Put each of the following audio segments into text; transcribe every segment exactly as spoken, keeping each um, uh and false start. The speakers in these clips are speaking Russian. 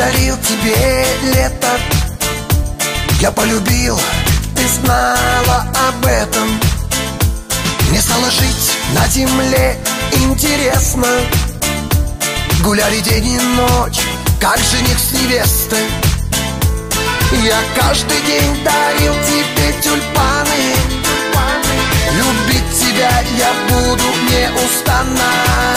подарил тебе лето. Я полюбил, ты знала об этом. Мне стало жить на земле интересно. Гуляли день и ночь, как жених с невестой. Я каждый день дарил тебе тюльпаны. Любить тебя я буду неустанно.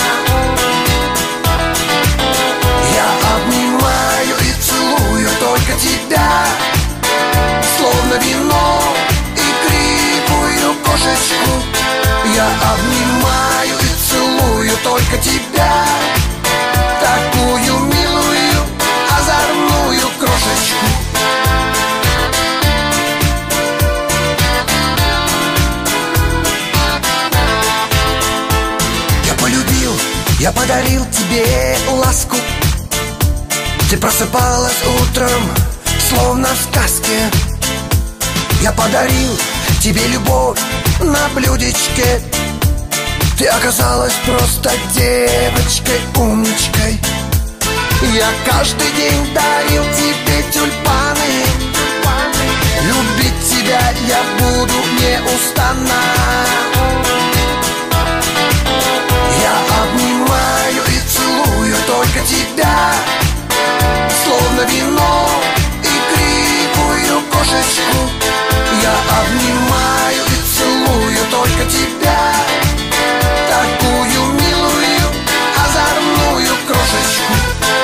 Я обнимаю и целую только тебя, словно вино игривую кошечку. Я обнимаю и целую только тебя, такую милую, озорную крошечку. Я полюбил, я подарил тебе ласку. Ты просыпалась утром, словно в сказке. Я подарил тебе любовь на блюдечке. Ты оказалась просто девочкой, умничкой. Я каждый день дарил тебе тюльпаны. Любить тебя я буду неустанно. Я обнимаю и целую только тебя, словно вино игривую кошечку. Я обнимаю и целую только тебя, такую милую, озорную крошечку.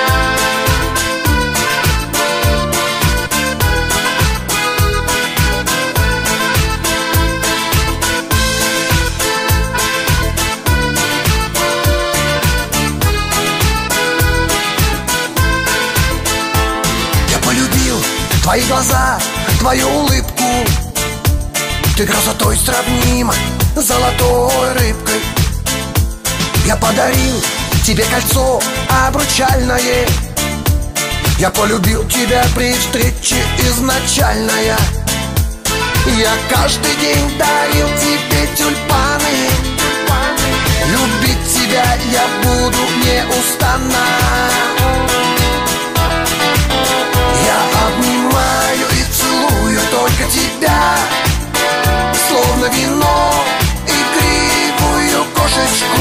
Я полюбил твои глаза, твою улыбку. Ты красотой сравнима с золотой рыбкой. Я подарил тебе кольцо обручальное. Я полюбил тебя при встрече изначальная. Я каждый день дарил тебе тюльпаны. Любить тебя я буду неустанно. Я обнимаю и целую только тебя, словно вино игривую кошечку.